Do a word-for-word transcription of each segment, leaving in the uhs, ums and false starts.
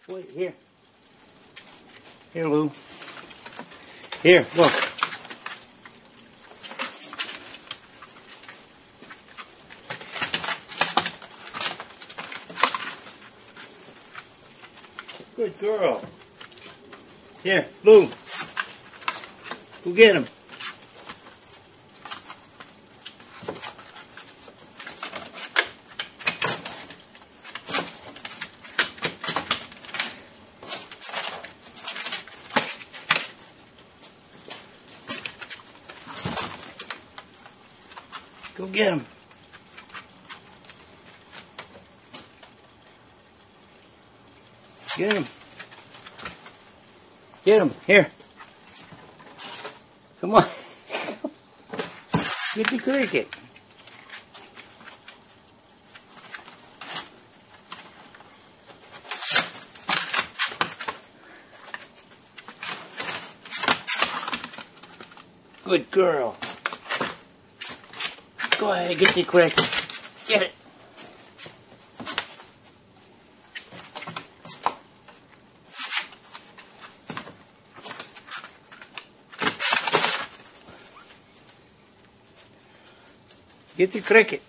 Wait, here. Here, Lou. Here, look. Good girl. Here, Lou. Go get him. Go get him. Get him. Get him. Here. Come on. Get the cricket. Good girl. Go ahead, get the cricket. Get it. Get the cricket.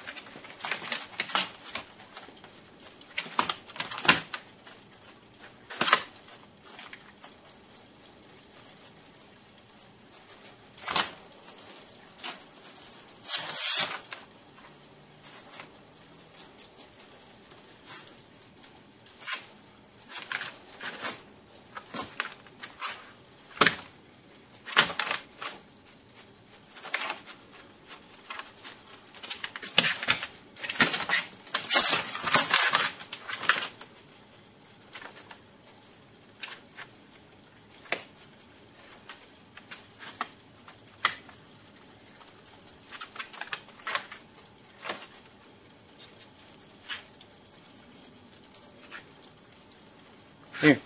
Here.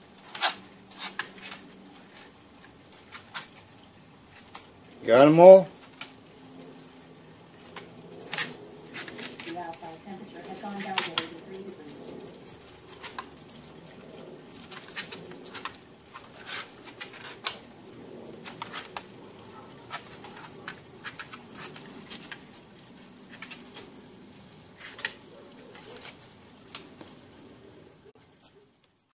Got them all?